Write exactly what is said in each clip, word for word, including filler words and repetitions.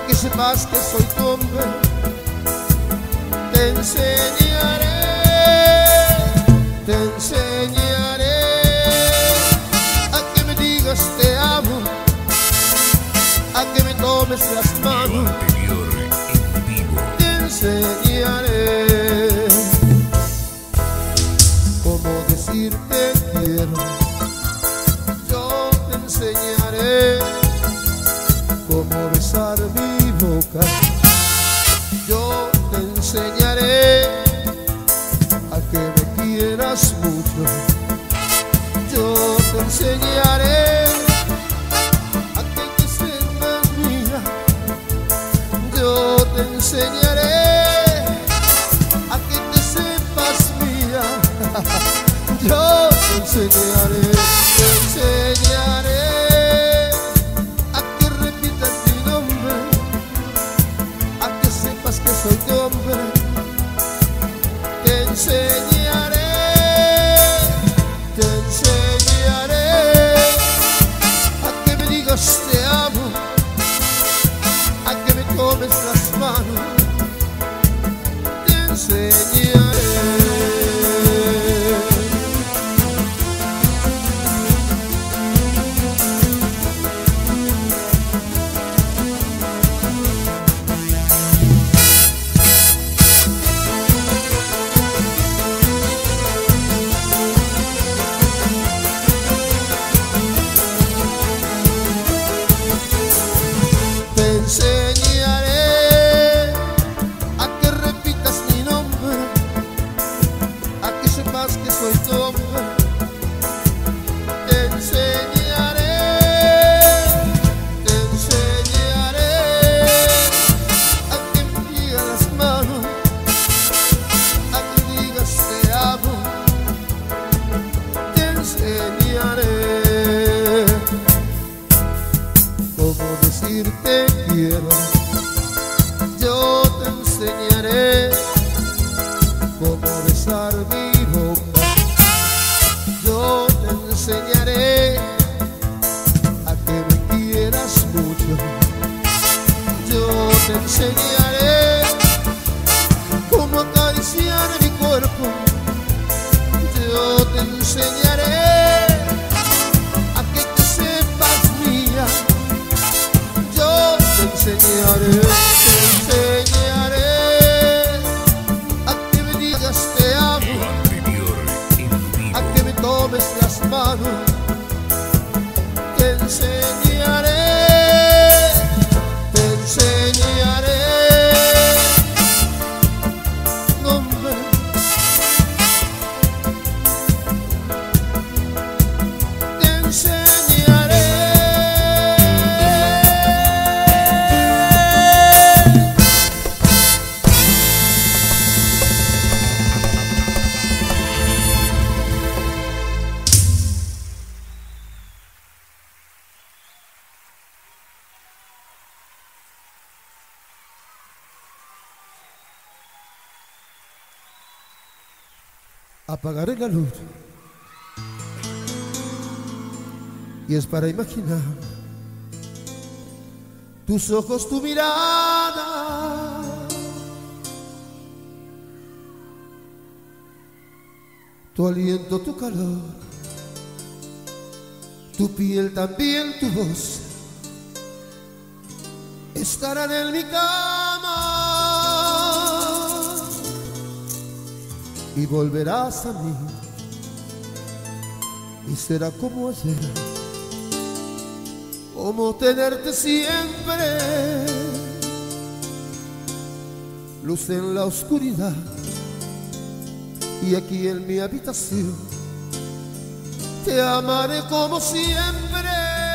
que sepas que soy tu hombre. Te enseñaré, te enseñaré a que me digas te amo, a que me tomes las manos. Te enseñaré cómo decirte quiero. Yo te enseñaré cómo besar mi boca. Yo te enseñaré a que me quieras mucho. Yo te enseñaré a que te sepas mía. Yo te enseñaré a que te sepas mía. Yo te enseñaré, te enseñaré a que repitas mi nombre, a que sepas que soy tu hombre. Te enseñaré, te enseñaré a que me digas te amo, a que me tomes las manos. Te enseñaré. Te enseñaré a que repitas mi nombre, a que sepas que soy tu hombre. Te enseñaré, te enseñaré a que me digas las manos, a que me digas te amo. Te enseñaré cómo decirte quiero. Yo te enseñaré cómo besar mi boca. Yo te enseñaré a que me quieras mucho. Yo te enseñaré cómo acariciar mi cuerpo. Yo te enseñaré a que te sepas mía. Yo te enseñaré, te enseñaré a que me digas te amo, a que me tomes las manos. Te enseñaré, te enseñaré nombre. Te enseñaré. Apagaré la luz y es para imaginar tus ojos, tu mirada, tu aliento, tu calor, tu piel, también tu voz. Estarán en mi cama y volverás a mí y será como ayer, como tenerte siempre, luz en la oscuridad. Y aquí en mi habitación te amaré como siempre.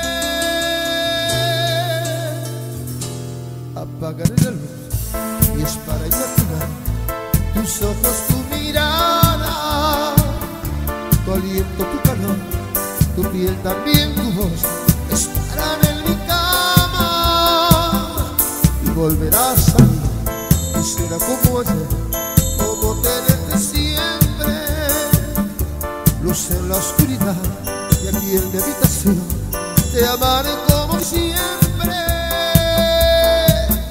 Apagaré la luz y es para imaginar tus ojos, tu mirada, tu aliento, tu calor, tu piel, también tu voz. Estarán en mi cama y volverás a mí y será como ayer, como tenerte siempre, luz en la oscuridad. Y aquí en mi habitación te amaré como siempre.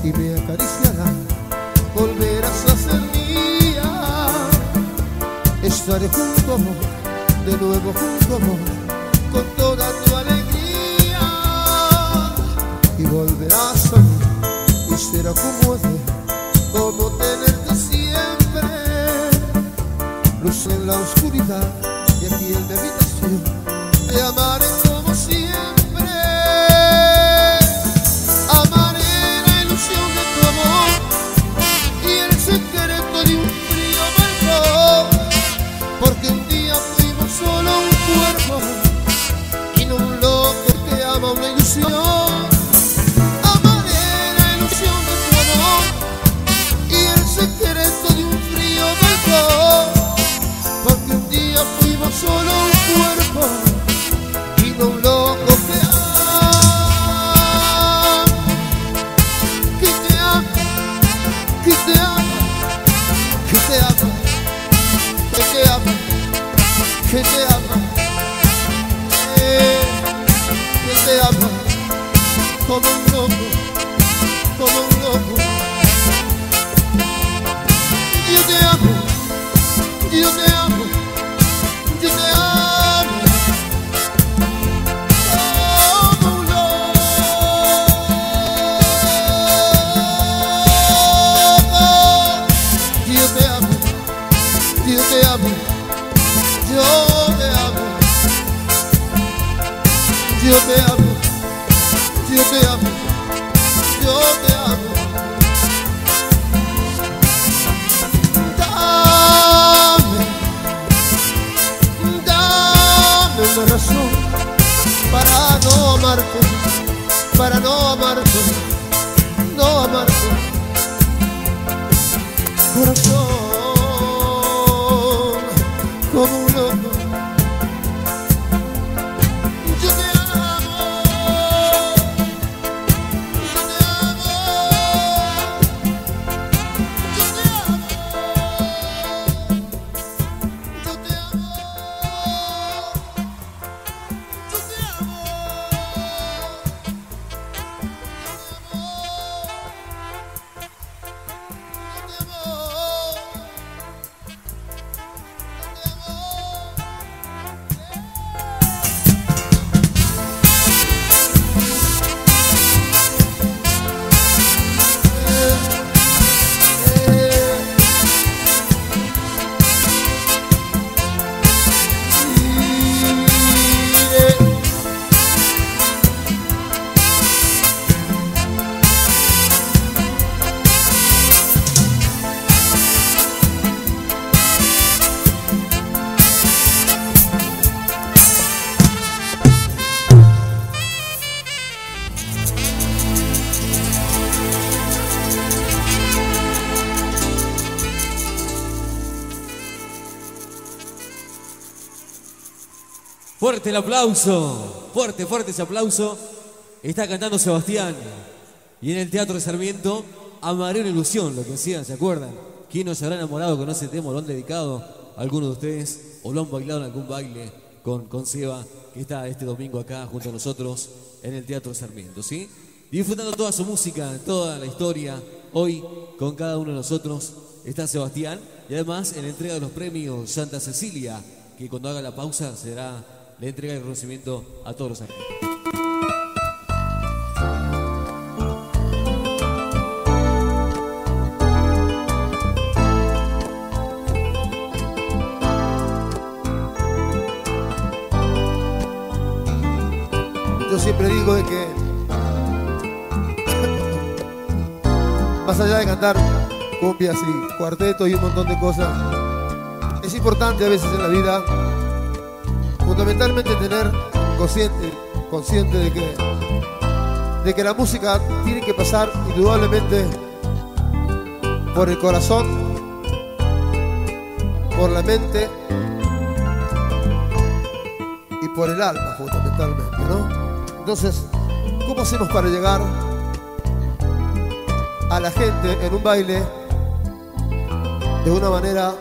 y me acariciará. Volverás a ser mía, estaré junto a vos, de nuevo junto a vos, con toda tu alegría. Y volverás a mí, y será como ayer, como tenerte siempre. Luz en la oscuridad, y aquí en mi habitación te amaré como siempre. Amaré la ilusión de tu amor y el secreto de un frío balcón, porque un día fuimos solo un cuerpo y no un loco que ama una ilusión. Amaré la ilusión de tu amor y el secreto de un frío balcón, porque un día fuimos solo un cuerpo y no un loco que ama, que te ama, que te ama, que te ama, que te ama, que te ama, eh, que te ama, como un loco, como un loco. Yo te amo, yo te amo, yo te amo, como un loco. Yo te amo, yo te amo, yo te amo, yo te amo, yo te amo, yo te amo. Una razón para no amarte, para no amarte, no amarte, corazón, como un loco. Yo te amo, yo te amo, yo te amo, yo te amo. Fuerte el aplauso, fuerte, fuerte ese aplauso. Está cantando Sebastián. Y en el Teatro de Sarmiento, Amaré una ilusión, lo que decían, ¿se acuerdan? ¿Quién no se habrá enamorado con ese tema? ¿Lo han dedicado a alguno de ustedes? ¿O lo han bailado en algún baile con, con Seba, que está este domingo acá junto a nosotros en el Teatro de Sarmiento, ¿sí? Disfrutando toda su música, toda la historia. Hoy, con cada uno de nosotros, está Sebastián. Y además, en la entrega de los premios Santa Cecilia, que cuando haga la pausa será la entrega de reconocimiento a todos los artistas. Yo siempre digo de que más allá de cantar cumbias y cuartetos y un montón de cosas, es importante a veces en la vida fundamentalmente tener consciente, consciente de que, de que la música tiene que pasar indudablemente por el corazón, por la mente y por el alma fundamentalmente, ¿no? Entonces, ¿cómo hacemos para llegar a la gente en un baile de una manera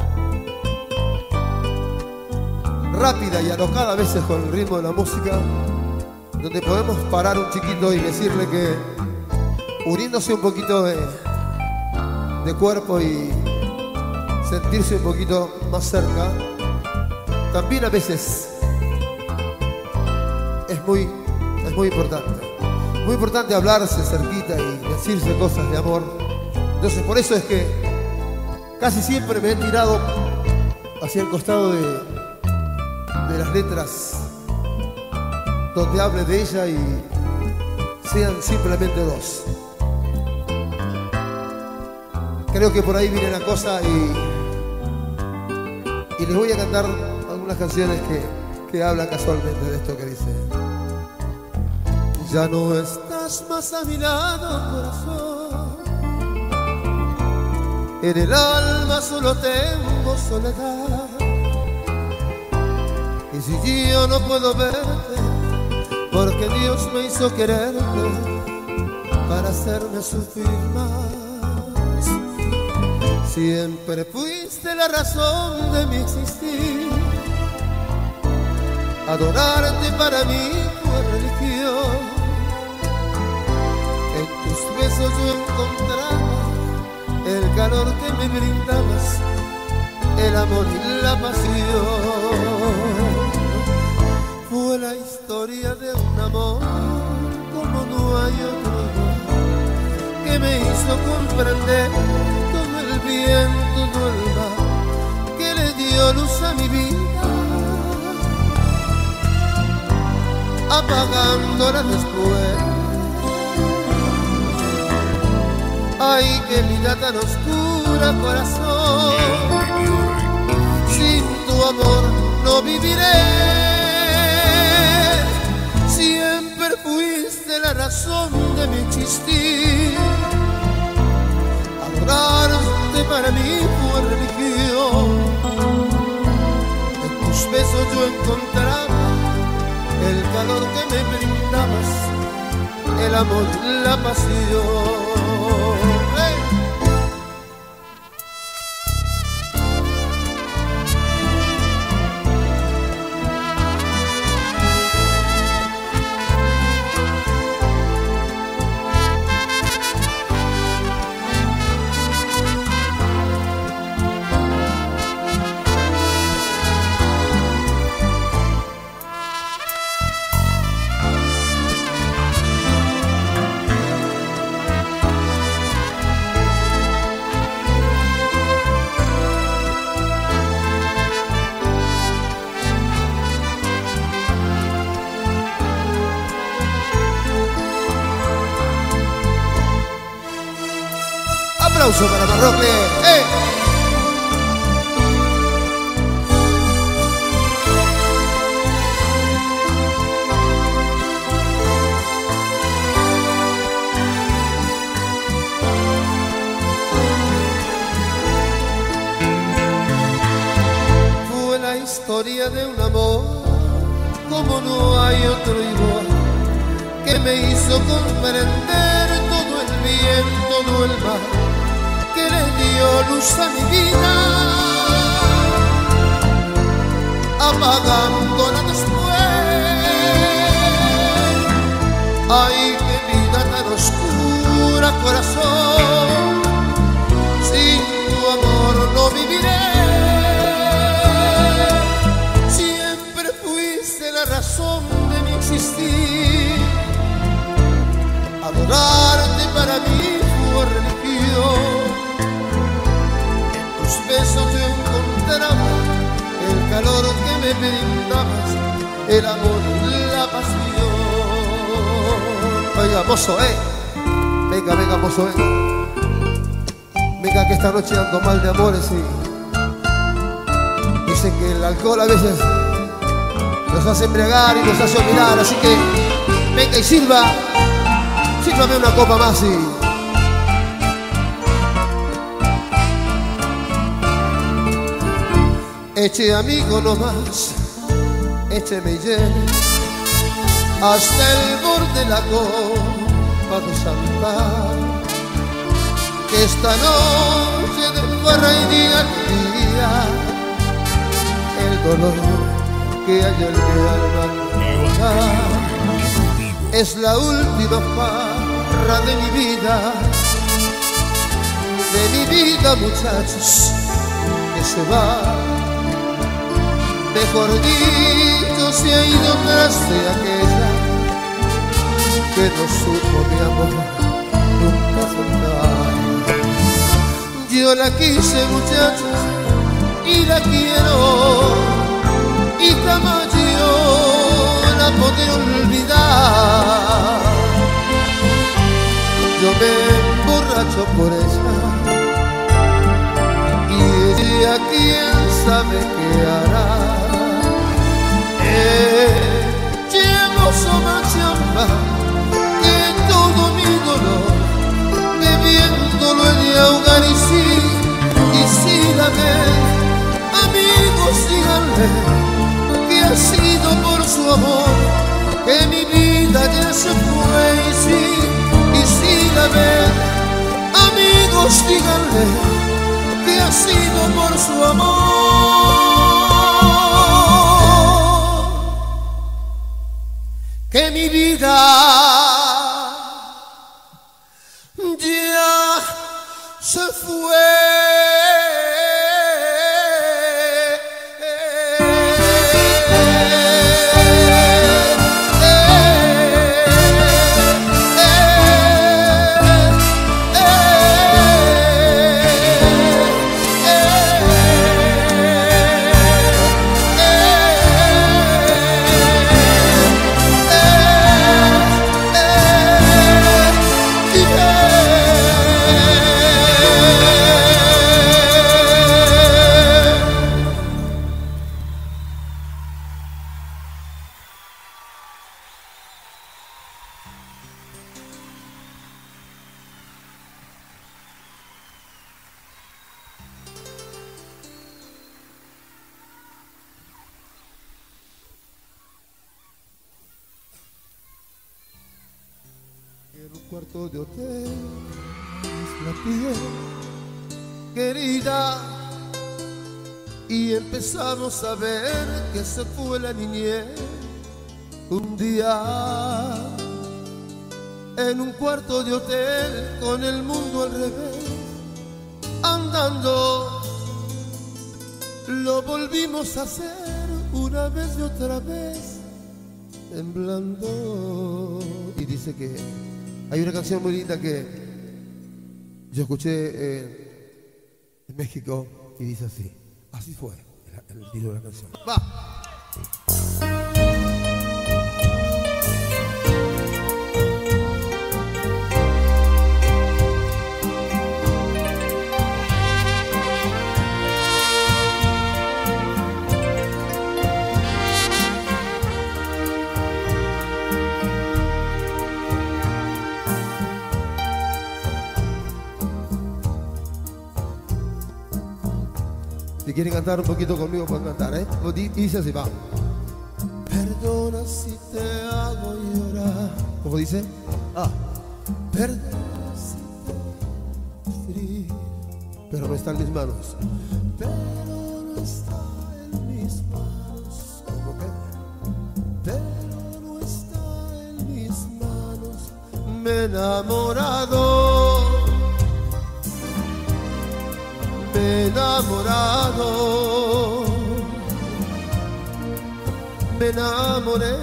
rápida y alocada a veces con el ritmo de la música, donde podemos parar un chiquito y decirle que uniéndose un poquito de, de cuerpo y sentirse un poquito más cerca, también a veces es muy, es muy importante. Muy importante hablarse cerquita y decirse cosas de amor. Entonces por eso es que casi siempre me he tirado hacia el costado de, de las letras donde hable de ella y sean simplemente dos. Creo que por ahí viene la cosa y, y les voy a cantar algunas canciones que, que hablan casualmente de esto que dice: ya no estás más a mi lado, corazón. En el alma solo tengo soledad. Y si yo no puedo verte, porque Dios me hizo quererte para hacerme sufrir más. Siempre fuiste la razón de mi existir. Adorarte para mí fue religión. En tus besos yo encontraba el calor que me brindabas, el amor y la pasión. Fue la historia de un amor como no hay otro igual, que me hizo comprender todo el bien, todo el mal, que le dio luz a mi vida, apagándola después. Ay, qué vida tan oscura, corazón. Sin tu amor no viviré. Siempre fuiste la razón de mi existir. Adorarte para mí fue religión. En tus besos yo encontraba el calor que me brindabas, el amor y la pasión. ¡Hey! Aplauso para Marroque. ¡Eh! Fue la historia de un amor como no hay otro igual, que me hizo comprender todo el bien, todo el mal, que le dio luz a mi vida, apagándola después. Ay, qué vida tan oscura, corazón. Sin tu amor no viviré. Siempre fuiste la razón de mi existir. Adorarte para mí fue religión. Tus besos yo encontraba el calor que me brindabas, el amor y la pasión. Oiga, mozo, eh. Venga, venga, mozo, venga. Venga, que esta noche ando mal de amores y dicen que el alcohol a veces nos hace embriagar y nos hace olvidar, así que venga y sirva, sírvame una copa más y eche amigo nomás, écheme y llene hasta el borde de la copa de Santa, que esta noche de farra y día día el dolor que hay en mi alma es la última paz honra de mi vida, de mi vida, muchachos, que se va. Mejor dicho, se ha ido tras de aquella que no supo mi amor nunca faltar. Yo la quise, muchachos, y la quiero, y jamás yo la podré olvidar. Yo me emborracho por ella, y ella quién sabe qué hará. Llevo sola chamba que todo mi dolor bebiendo lo he de ahogar. Y sí, y sí la ven, amigos, díganle que ha sido por su amor que mi vida ya se fue. Y sí, y sí la ven, amigos, díganle que ha sido por su amor que mi vida ya se fue. En un cuarto de hotel, la piel querida, y empezamos a ver que se fue la niñez. Un día, en un cuarto de hotel, con el mundo al revés, andando, lo volvimos a hacer una vez y otra vez, temblando. Y dice que hay una canción muy linda que yo escuché eh, en México y dice así. Así fue el, el título de la canción. ¡Va! Si quieren cantar un poquito conmigo, pueden cantar, ¿eh? Dice así, va. Perdona si te hago llorar. ¿Cómo dice? Ah. Perdona si te hago sufrir, pero no está en mis manos. Pero no está en mis manos. ¿Cómo que? Pero no está en mis manos. Me he enamorado. Me he enamorado, me enamoré.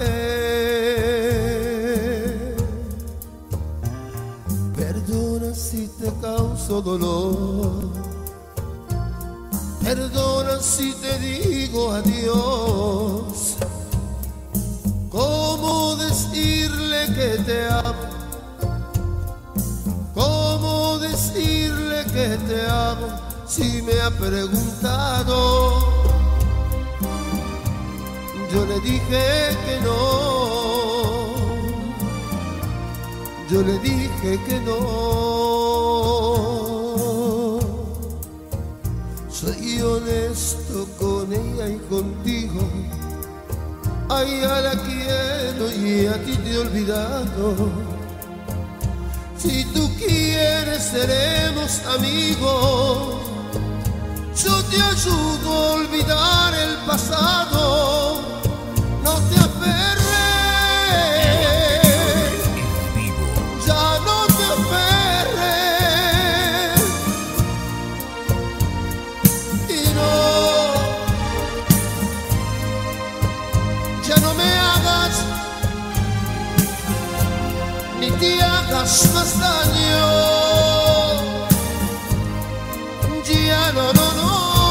Perdona si te causo dolor, perdona si te digo adiós. ¿Cómo decirle que te amo? ¿Cómo decirle que te amo? Si me ha preguntado, yo le dije que no, yo le dije que no. Soy honesto con ella y contigo, a ella la quiero y a ti te he olvidado. Si tú quieres seremos amigos, yo te ayudo a olvidar el pasado. No te aferres, ya no más daño. Ya no, no, no,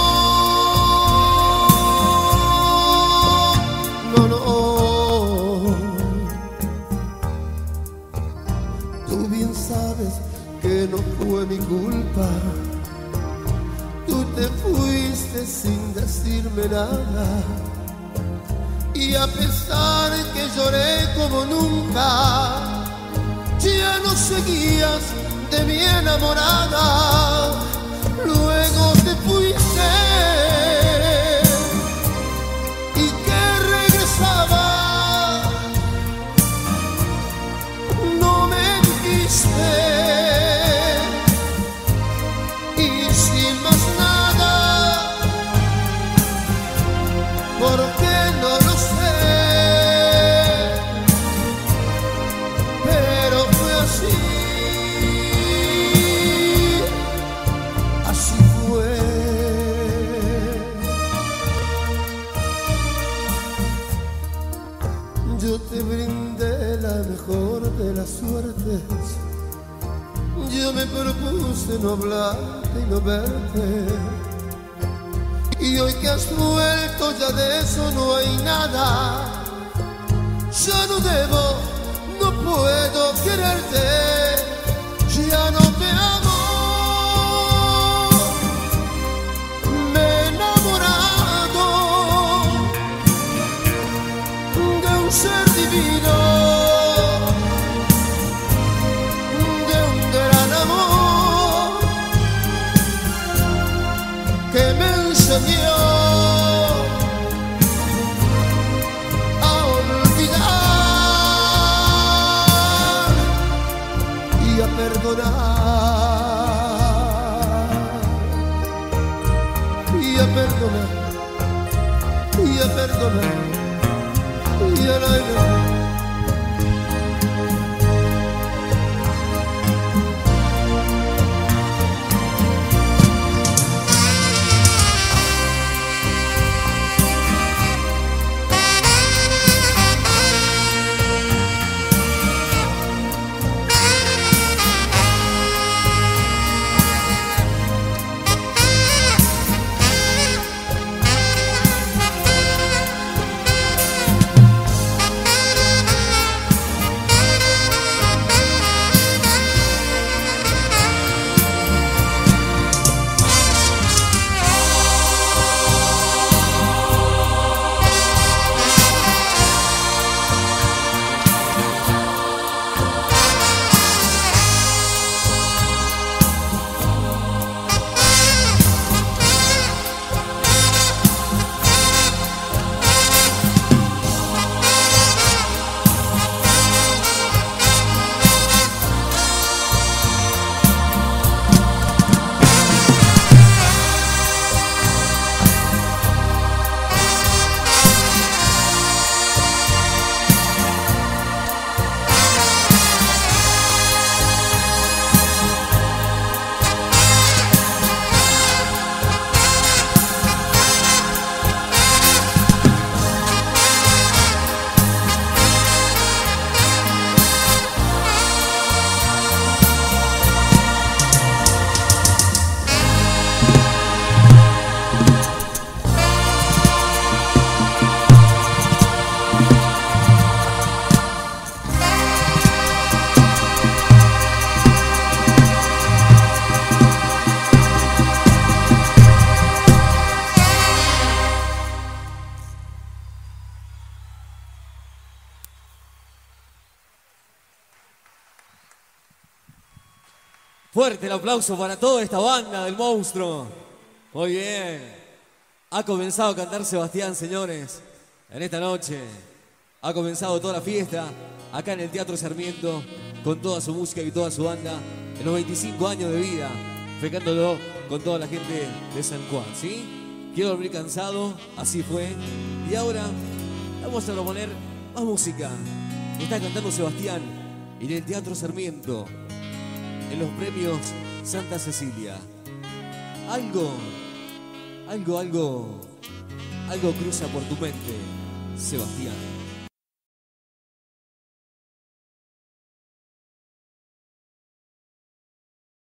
no, no. Tú bien sabes que no fue mi culpa. Tú te fuiste sin decirme nada. Y a pesar que lloré como nunca, ya no seguías de mi enamorada. Luego te fuiste y que regresaba. No me dijiste y sin más nada, porque no lo sé, pero fue así. Así fue. Yo te brindé la mejor de las suertes. Yo me propuse no hablarte y no verte. Y hoy que has vuelto ya de eso no hay nada. Ya no debo, no puedo quererte. Ya no te amo. Ser divino, de un gran amor que me enseñó a olvidar y a perdonar, y a perdonar, y a perdonar. Y el aire. Fuerte el aplauso para toda esta banda del monstruo. Muy bien. Ha comenzado a cantar Sebastián, señores, en esta noche. Ha comenzado toda la fiesta acá en el Teatro Sarmiento con toda su música y toda su banda en los veinticinco años de vida, fecándolo con toda la gente de San Juan, ¿sí? Quiero dormir cansado, así fue. Y ahora vamos a proponer más música. Está cantando Sebastián en el Teatro Sarmiento, en los premios Santa Cecilia. Algo, algo, algo, algo cruza por tu mente, Sebastián.